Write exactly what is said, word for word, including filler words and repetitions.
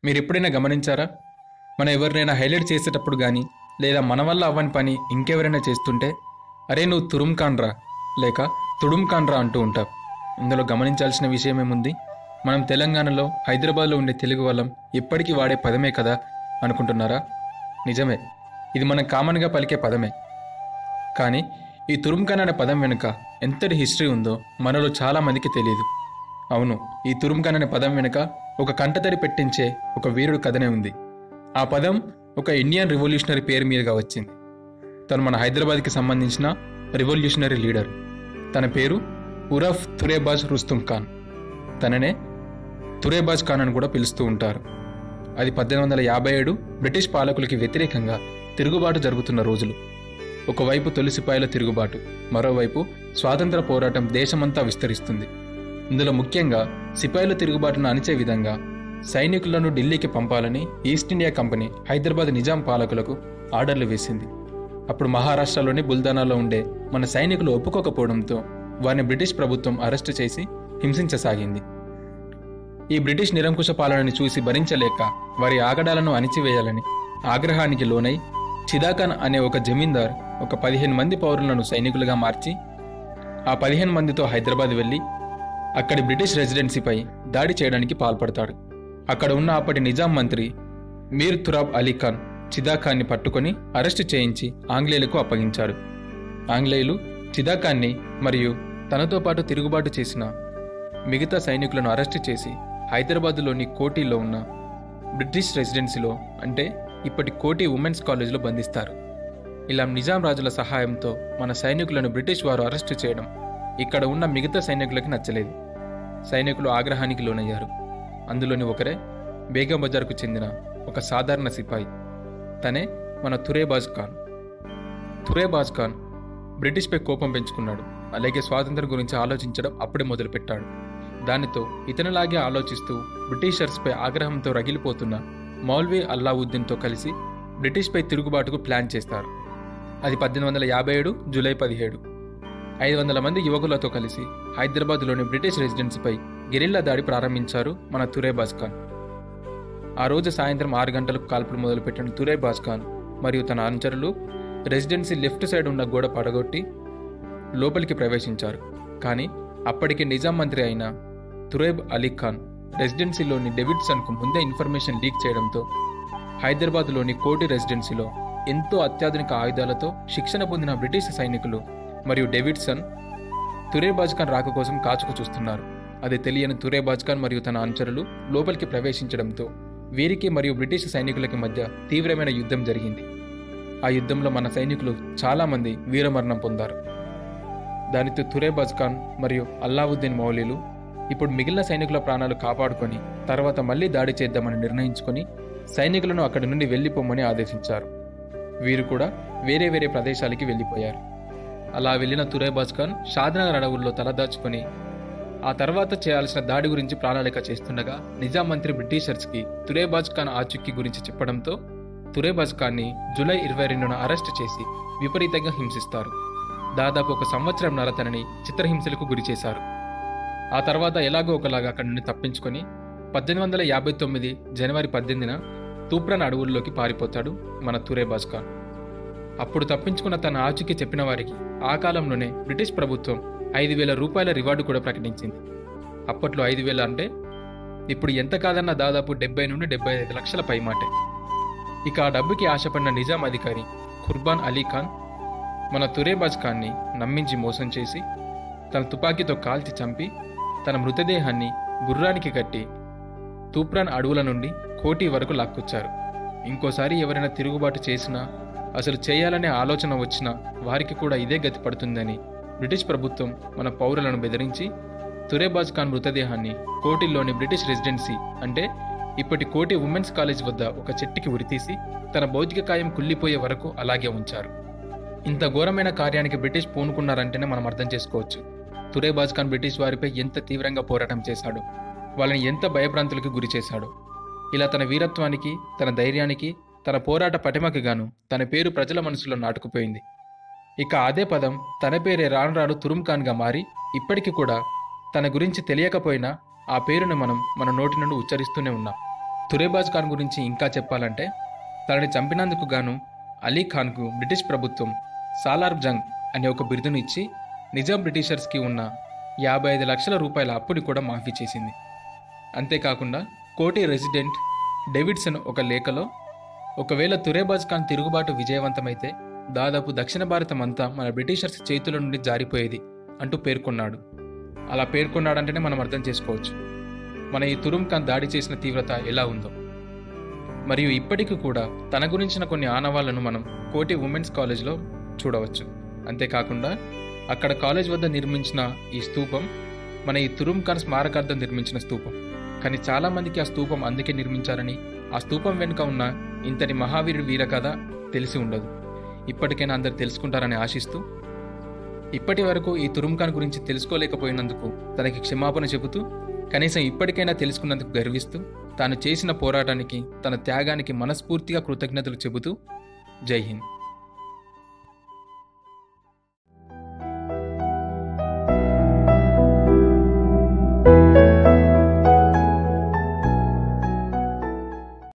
మీరు ఎప్పుడైనా గమనించారా? మనం ఎవరినైనా హైలైట్ చేసేటప్పుడు కానీ లేదా మన వల్ల అవ్వని పని ఇంకెవరైనా చేస్తుంటే అరే నువ్వు తురుమ్ కాన్రా లేక తుడుమ్ కాన్రా అంటూ ఉంటాం. ఇందులో గమనించాల్సిన విషయం ఏముంది? మనం తెలంగాణలో హైదరాబాద్లో ఉండే తెలుగు వాళ్ళం ఎప్పటికీ వాడే పదమే కదా అనుకుంటున్నారా? నిజమే, ఇది మనం కామన్గా పలికే పదమే. కానీ ఈ తురుమ్ ఖాన్ అనే పదం వెనుక ఎంతటి హిస్టరీ ఉందో మనలో చాలామందికి తెలియదు. అవును, ఈ తురుమ్ ఖాన్ అనే పదం వెనుక ఒక కంటతడి పెట్టించే ఒక వీరుడు కథనే ఉంది. ఆ పదం ఒక ఇండియన్ రివల్యూషనరీ పేరు మీదుగా వచ్చింది. తను మన హైదరాబాద్కి సంబంధించిన రివల్యూషనరీ లీడర్. తన పేరు ఉరఫ్ తురేబాజ్ రుస్తుమ్ ఖాన్. తననే తురేబాజ్ ఖాన్ అని కూడా పిలుస్తూ ఉంటారు. అది పద్దెనిమిది వందల యాభై ఏడు బ్రిటిష్ పాలకులకి వ్యతిరేకంగా తిరుగుబాటు జరుగుతున్న రోజులు. ఒకవైపు తొలి సిపాయిల తిరుగుబాటు, మరోవైపు స్వాతంత్ర పోరాటం దేశమంతా విస్తరిస్తుంది. ఇందులో ముఖ్యంగా సిపాయిల తిరుగుబాటును అణిచే విధంగా సైనికులను ఢిల్లీకి పంపాలని East India Company Hyderabad Nizam పాలకులకు ఆర్డర్లు వేసింది. అప్పుడు మహారాష్ట్రలోని బుల్దానాలో ఉండే మన సైనికులు ఒప్పుకోకపోవడంతో వారిని బ్రిటిష్ ప్రభుత్వం అరెస్టు చేసి హింసించసాగింది. ఈ బ్రిటిష్ నిరంకుశ పాలనని చూసి భరించలేక వారి ఆగడాలను అణిచివేయాలని ఆగ్రహానికి లోనై చిదాఖాన్ అనే ఒక జమీందార్ ఒక పదిహేను మంది పౌరులను సైనికులుగా మార్చి ఆ పదిహేను మందితో హైదరాబాద్ వెళ్ళి అక్కడి బ్రిటిష్ రెసిడెన్సీపై దాడి చేయడానికి పాల్పడతాడు. అక్కడ ఉన్న అప్పటి నిజాం మంత్రి మీర్ తురాబ్ అలీ ఖాన్ చిదాఖాన్ని పట్టుకొని అరెస్టు చేయించి ఆంగ్లేయులకు అప్పగించాడు. ఆంగ్లేయులు చిదాఖాన్ని మరియు తనతో పాటు తిరుగుబాటు చేసిన మిగతా సైనికులను అరెస్టు చేసి హైదరాబాదులోని కోటిలో ఉన్న బ్రిటిష్ రెసిడెన్సీలో అంటే ఇప్పటి కోటి ఉమెన్స్ కాలేజీలో బంధిస్తారు. ఇలా నిజాం రాజుల సహాయంతో మన సైనికులను బ్రిటిష్ వారు అరెస్టు చేయడం ఇక్కడ ఉన్న మిగతా సైనికులకి నచ్చలేదు. సైనికులు ఆగ్రహానికి లోనయ్యారు. అందులోని ఒకరే బేగం బజార్కు చెందిన ఒక సాధారణ సిపాయి. తనే మన తురేబాజ్ ఖాన్. తురేబాజ్ ఖాన్ బ్రిటిష్పై కోపం పెంచుకున్నాడు. అలాగే స్వాతంత్రం గురించి ఆలోచించడం అప్పుడే మొదలుపెట్టాడు. దానితో ఇతనిలాగే ఆలోచిస్తూ బ్రిటిషర్స్పై ఆగ్రహంతో రగిలిపోతున్న మౌల్వీ అల్లావుద్దీన్తో కలిసి బ్రిటిష్పై తిరుగుబాటుకు ప్లాన్ చేస్తారు. అది పద్దెనిమిది వందల యాభై ఏడు జూలై పదిహేడు ఐదు వందల మంది యువకులతో కలిసి హైదరాబాద్లోని బ్రిటిష్ రెసిడెన్సీపై గెరిల్లా దాడి ప్రారంభించారు మన తురేబాజ్ ఖాన్. ఆ రోజు సాయంత్రం ఆరు గంటలకు కాల్పులు మొదలుపెట్టిన తురేబాజ్ ఖాన్ మరియు తన అనుచరులు రెసిడెన్సీ లెఫ్ట్ సైడ్ ఉన్న గోడ పడగొట్టి లోపలికి ప్రవేశించారు. కానీ అప్పటికి నిజాం మంత్రి అయిన తురేబ్ అలీ ఖాన్ రెసిడెన్సీలోని డేవిడ్సన్కు ముందే ఇన్ఫర్మేషన్ లీక్ చేయడంతో హైదరాబాద్లోని కోటి రెసిడెన్సీలో ఎంతో అత్యాధునిక ఆయుధాలతో శిక్షణ పొందిన బ్రిటిష్ సైనికులు మరియు డేవిడ్సన్ తురేబాజ్ ఖాన్ రాక కోసం కాచుకు చూస్తున్నారు. అది తెలియని తురేబాజ్ ఖాన్ మరియు తన అనుచరులు లోపలికి ప్రవేశించడంతో వీరికి మరియు బ్రిటిష్ సైనికులకి మధ్య తీవ్రమైన యుద్ధం జరిగింది. ఆ యుద్ధంలో మన సైనికులు చాలామంది వీరమరణం పొందారు. దానితో తురేబాజ్ ఖాన్ మరియు అల్లావుద్దీన్ మౌలీలు ఇప్పుడు మిగిలిన సైనికుల ప్రాణాలు కాపాడుకొని తర్వాత మళ్లీ దాడి చేద్దామని నిర్ణయించుకొని సైనికులను అక్కడి నుండి వెళ్లిపోమని ఆదేశించారు. వీరు కూడా వేరే వేరే ప్రదేశాలకి వెళ్ళిపోయారు. అలా వెళ్లిన తురేబాజ్ ఖాన్ షాద్నగర్ అడవుల్లో తలదాచుకొని ఆ తర్వాత చేయాల్సిన దాడి గురించి ప్రణాళిక చేస్తుండగా నిజాం మంత్రి బ్రిటిషర్స్కి తురేబాజ్ ఖాన్ ఆచూకీ గురించి చెప్పడంతో తురేబాజ్ ఖాన్ని జూలై ఇరవై రెండున అరెస్టు చేసి విపరీతంగా హింసిస్తారు. దాదాపు ఒక సంవత్సరం నర తనని చిత్రహింసలకు గురి చేశారు. ఆ తర్వాత ఎలాగో ఒకలాగా అక్కడి నుండి తప్పించుకొని పద్దెనిమిది వందల యాభై తొమ్మిది జనవరి పద్దెనిమిదిన తూప్రాన్ అడవుల్లోకి పారిపోతాడు మన తురేబాజ్ ఖాన్. అప్పుడు తప్పించుకున్న తన ఆచూకీ చెప్పిన వారికి ఆ కాలంలోనే బ్రిటిష్ ప్రభుత్వం ఐదు వేల రూపాయల రివార్డు కూడా ప్రకటించింది. అప్పట్లో ఐదు వేల అంటే ఇప్పుడు ఎంత కాదన్నా దాదాపు డెబ్బై నుండి డెబ్బై ఐదు లక్షల పైమాటే. ఇక ఆ డబ్బుకి ఆశపడిన నిజాం అధికారి ఖుర్బాన్ అలీ ఖాన్ మన తురేబాజ్ ఖాన్ని నమ్మించి మోసం చేసి తన తుపాకీతో కాల్చి చంపి తన మృతదేహాన్ని గుర్రానికి కట్టి తూప్రాన్ అడవుల నుండి కోటి వరకు లాక్కొచ్చారు. ఇంకోసారి ఎవరైనా తిరుగుబాటు చేసినా అసలు చేయాలనే ఆలోచన వచ్చినా వారికి కూడా ఇదే గతి పడుతుందని బ్రిటిష్ ప్రభుత్వం మన పౌరులను బెదిరించి తురేబాజ్ ఖాన్ మృతదేహాన్ని కోటిలోని బ్రిటిష్ రెసిడెన్సీ అంటే ఇప్పటి కోటి ఉమెన్స్ కాలేజ్ వద్ద ఒక చెట్టుకి ఉరితీసి తన భౌతిక కాయం కుళ్ళిపోయే వరకు అలాగే ఉంచారు. ఇంత ఘోరమైన కార్యానికి బ్రిటిష్ పూనుకున్నారంటేనే మనం అర్థం చేసుకోవచ్చు తురేబాజ్ ఖాన్ బ్రిటిష్ వారిపై ఎంత తీవ్రంగా పోరాటం చేశాడు, వాళ్ళని ఎంత భయభ్రాంతులకు గురి చేశాడు. ఇలా తన వీరత్వానికి, తన ధైర్యానికి, తన పోరాట పటిమకి గాను తన పేరు ప్రజల మనసులో నాటుకుపోయింది. ఇక అదే పదం తన పేరే రాను రాను తురుమ్ ఖాన్గా మారి ఇప్పటికీ కూడా తన గురించి తెలియకపోయినా ఆ పేరును మనం మన నోటి నుండి ఉచ్చరిస్తూనే ఉన్నాం. తురేబాజ్ ఖాన్ గురించి ఇంకా చెప్పాలంటే తనని చంపినందుకు గాను అలీ ఖాన్కు బ్రిటిష్ ప్రభుత్వం సాలార్ జంగ్ అనే ఒక బిరుదును ఇచ్చి నిజాం బ్రిటిషర్స్కి ఉన్న యాభై ఐదు లక్షల రూపాయల అప్పుని కూడా మాఫీ చేసింది. అంతేకాకుండా కోటి రెసిడెంట్ డేవిడ్సన్ ఒక లేఖలో ఒకవేళ తురేబాజ్ ఖాన్ తిరుగుబాటు విజయవంతమైతే దాదాపు దక్షిణ భారతం అంతా మన బ్రిటిషర్స్ చేతుల నుండి జారిపోయేది అంటూ పేర్కొన్నాడు. అలా పేర్కొన్నాడంటేనే మనం అర్థం చేసుకోవచ్చు మన ఈ తురుమ్ ఖాన్ దాడి చేసిన తీవ్రత ఎలా ఉందో. మరియు ఇప్పటికీ కూడా తన గురించిన కొన్ని ఆనవాళ్లను మనం కోటి ఉమెన్స్ కాలేజ్లో చూడవచ్చు. అంతేకాకుండా అక్కడ కాలేజ్ వద్ద నిర్మించిన ఈ స్తూపం మన ఈ తురుమ్ ఖాన్ స్మారకార్థం నిర్మించిన స్తూపం. కానీ చాలామందికి ఆ స్తూపం అందుకే నిర్మించారని, ఆ స్తూపం వెనుక ఉన్న ఇంతటి మహావీరుడి వీర కథ తెలిసి ఉండదు. ఇప్పటికైనా అందరు తెలుసుకుంటారని ఆశిస్తూ, ఇప్పటి వరకు ఈ తురుమ్ ఖాన్ గురించి తెలుసుకోలేకపోయినందుకు తనకి క్షమాపణ చెబుతూ, కనీసం ఇప్పటికైనా తెలుసుకున్నందుకు గర్విస్తూ, తాను చేసిన పోరాటానికి తన త్యాగానికి మనస్ఫూర్తిగా కృతజ్ఞతలు చెబుతూ జై హింద్.